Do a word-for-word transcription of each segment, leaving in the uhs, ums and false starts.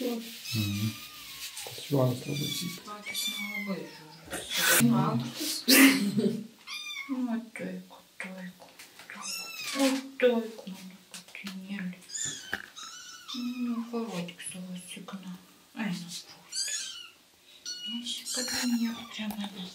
juodas. Mhm. Tas juodas labai cypia. Patys nelabai žiūri. Matas. Nu, toiku, toiku, toiku. O, toiku, mano patinėlį. Nu, parodyk savo signą. Eina prūsti. Nesikada nieko prie manęs.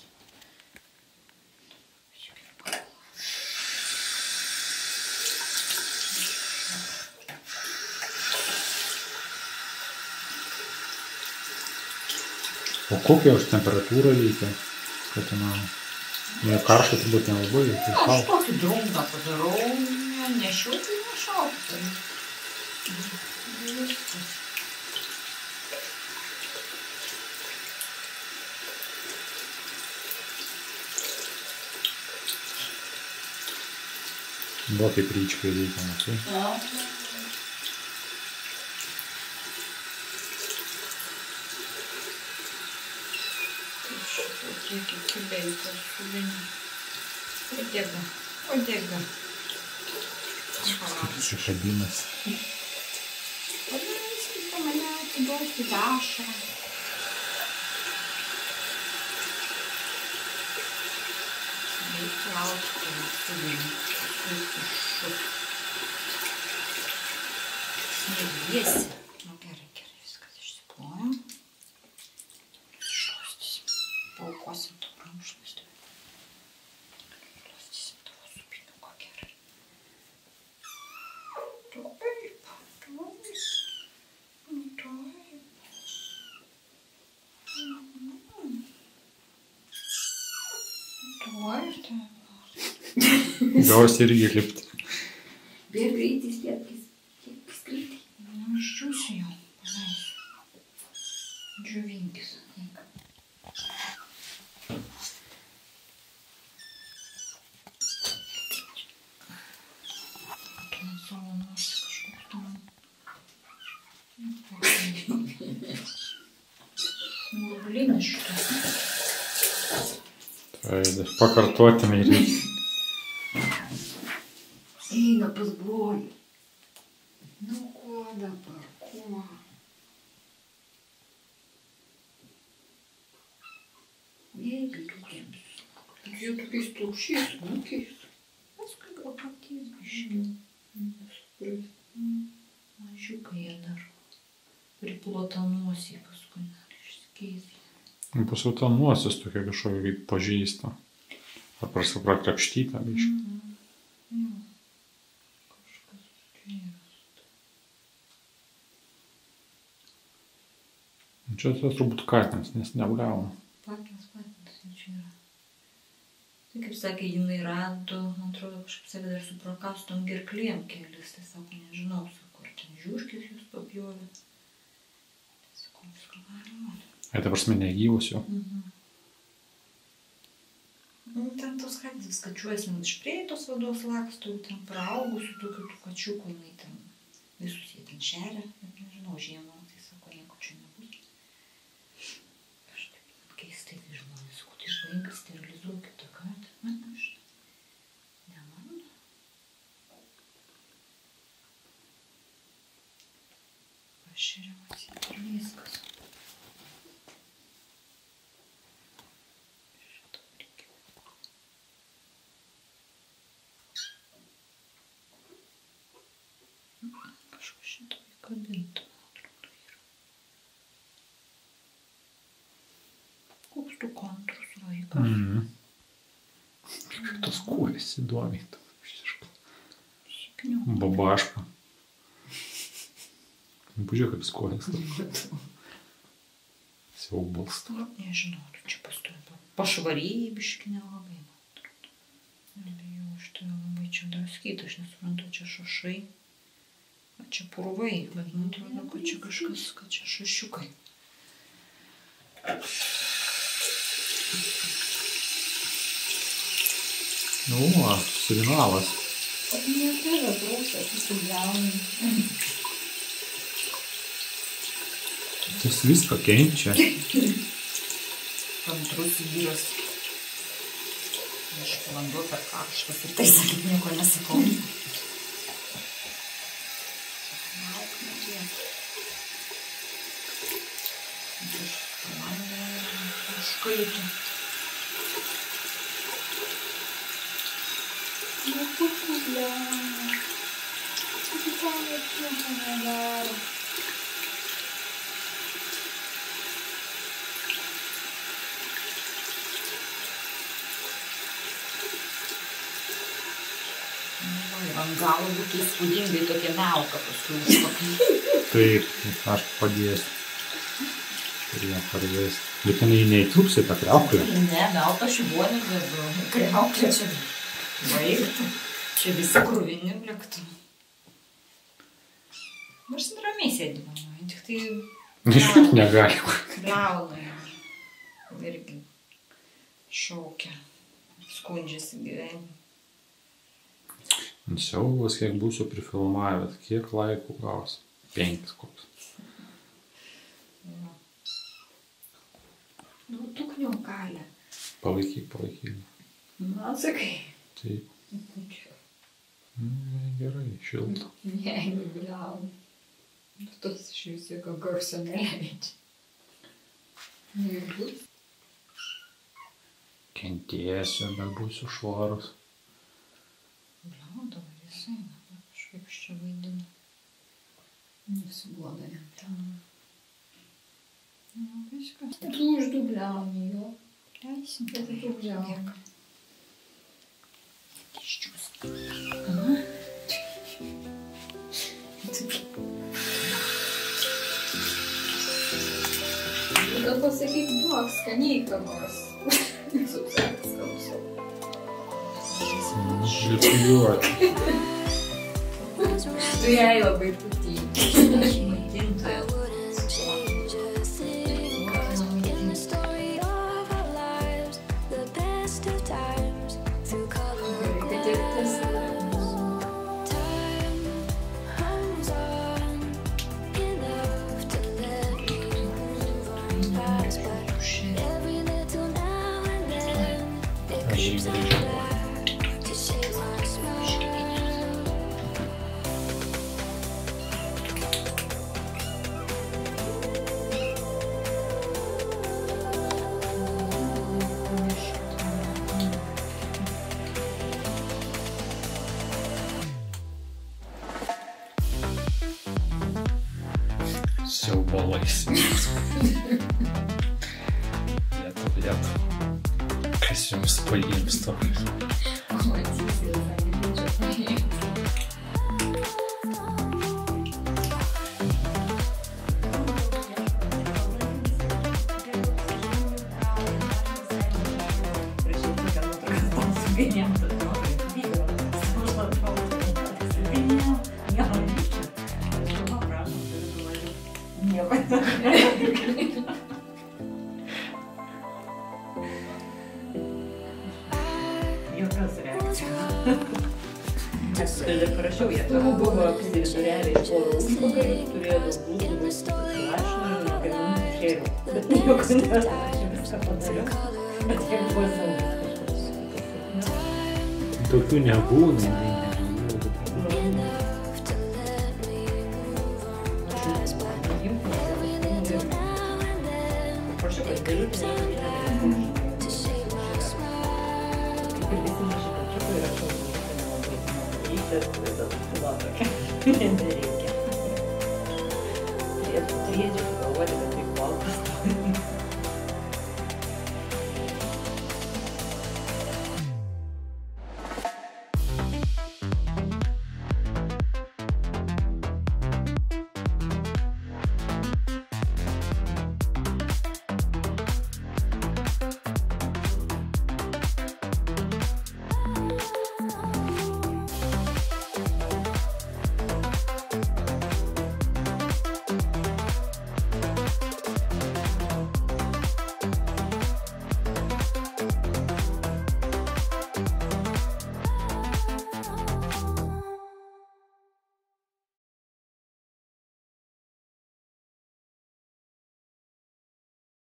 O kokia už temperatūrą reikia, kad ten ne karštą turbūt nelabai, tai šalta. Aš tokį drungą padarau, nešiau, tai nešalta. Viskas. Va kaip ryčkai reikia, matai. A. Kiek įkibėjai per šulinį. Odega, odega. Susikabinęs. Paleiskite mane, atiduokite ašarą. Reikia laukti šulinį. Reikia šut. Sniegviesi. Nu gerai, gerai, viskas išsiplojam. Paukosim to rankšluostį. Šluostysim tavo supiniuko gerai. Taip, taip. Taip. Taip. Gausi irgi lipti. Bėg greitis, liepkis. Liepkis greitai. Nu, iščiūsiu jau. Paleisiu. Džiuvinkis. Eik. Murblinis šitas. Tai pakartotinai reikia. Eina pas brolį. Nu, ko dabar, kuo? Jeigu tokiams. Jie tokiais plaušiais, nukiais. Paskui gal patys biškiau. Mažiukai jie dar. Priplota nosį paskui dar išsikeis. Paskui ta nosis tokia kažkokia kaip pažeista. Ar prakrapštyta biškai. Mhm. Jo. Kažkas čia yra. Čia tas turbūt katinas, nes nebliauna. Patinas, patinas, čia yra. Tai kaip sakė, jinai rado, man atrodo, kažkaip sakė, dar su prakastom gerklėm kelis. Tai sako, nežinau, sako, ar ten žiūškis jūs papjovė. Tai sako, viską galima. Ai, ta prasme, negyvus jau. Mhm. Nu, ten tos katės vis kačiuojas, man iš prieitos vados laksto, ten praaugusių tokių tų kačiukų, jinai ten visus jie ten šeria, bet nežinau, žiemą, tai sako, nieko čia nebus. Kažkaip keistai, tai žmonės, sako, tai išvaink, sterilizuokit tą katę. Man aš ne man. Pašeriam atseit ir viskas. Kažkas šito įkabinta, atrodo, yra. Koks tu kontrus vaikas? Mhm. Tas kojas įdomiai. Sikniu. Babaška. Pažiūrėk, kaip skojas. Siaubals. Nežinau, tu čia pastovi pašvarėjai biški nelabai, man atrodo. Nebijau, aš tai labai čia draskyta, aš nesuprantu, čia šašai. A čia purvai, bet man atrodo, kad čia kažkas, kad čia šašiukai. Nu, signalas. Niekada trūksta, susibliauni. Jis viską kenčia. Kantrus vyras. Aš vanduo per karštas ir tai sakyt nieko nesakau. užkaito. Nu, pupu, blema. Pupu, ką net nieko nedaro. Ant galo būtų įspūdingai tokie melka paskui užpakai. Taip, aš padėsiu. Ir ją parvesti. Bet jinai neįtrūks į tą kriauklę. Ne, melka šibonis dedu. Kriauklė čia baigtų. Čia visi krūvini bliktų. Nors ramiai sėdi, mama. Tik tai Išvis negali. kliauna. Irgi šaukia. Skundžiasi gyvenimą. Siaubas, kiek būsiu prifilmavęs, kiek laikų gaus. Penkis koks. Ja. Nu, tu kniaukalė. Palaikyk, palaikyk. Man sakai. Taip. Mm, gerai, šilta. Ne, nebliau. Tas iš vis jokio garso neleidžia. Nebus. Kentėsiu, bet būsiu švarus. Bliau, dabar jis eina, bet kažkaip iš čia vaidina. Nesiboda jam ten. Nu, viskas. Tu uždubliauni jo. Leisim. Bet tu uždubliauni. Iščiūs. Aha. Tada pasakyk, duok skaniai ką nors. Supsakas kalbsiu. Žlipiuoti. Tu jai labai patinka. Aš maitintoja. Kad ir tas Aš jį grįžau. Siaubalais. Lietu, lietu. Kas jums paims tokius? matysi, negalėčiau paimti. Jokios reakcijos. Aš tada parašiau, jie tavo buvo apsividurėliai po užpakalį, turėjo daug blūdų, lašinų ir galimų šėrių. Bet nieko nėra, aš viską padariau. Bet jie buvo saugus. Tokių nebūna. Prašau, kad galiu čia. Nereikia. Turėtų galvoti, kad tai baltas.